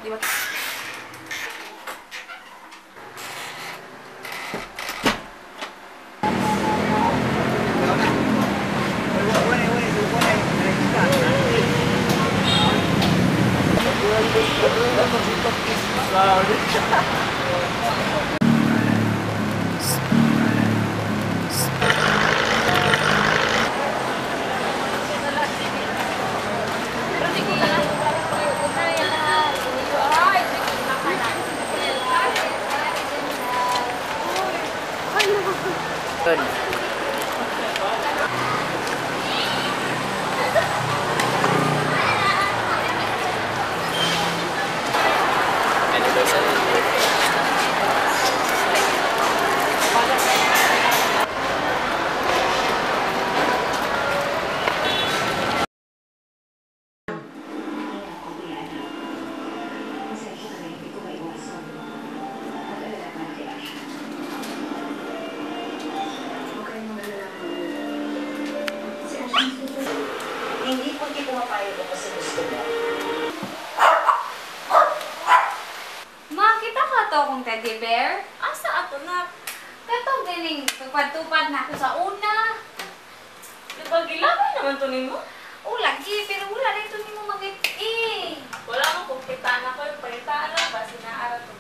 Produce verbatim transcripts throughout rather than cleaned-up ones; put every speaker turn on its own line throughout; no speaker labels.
Di ba?
Good.
Hindi po hindi pumapayag ako sa gusto mo.
Ma, kita ka to kong teddy bear? Asa ato na? Katong galing, tupad-tupad na ako sa una.
Diba, gilabay naman to nimo?
O, lagi, pero wala na ito ni mo mag-it eh.
Wala mong kumpitaan ako, yung palitaan lang ba, sinaara to.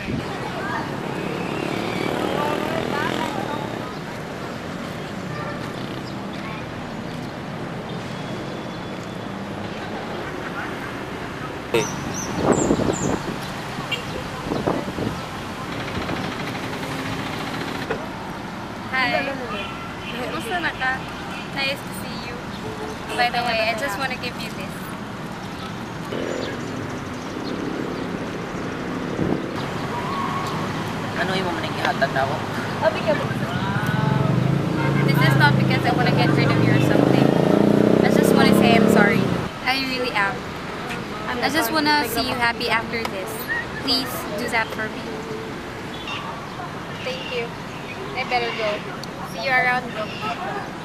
Hi. Kumusta na ka? Nice to see you. By the way, I just want to give you this.
Ano yung mga naghihatag na ako?
This is not because I want to get rid of you or something. I just want to say I'm sorry. I really am. I just want to see you happy after this. Please do that for me. Thank you. I better go. See you around.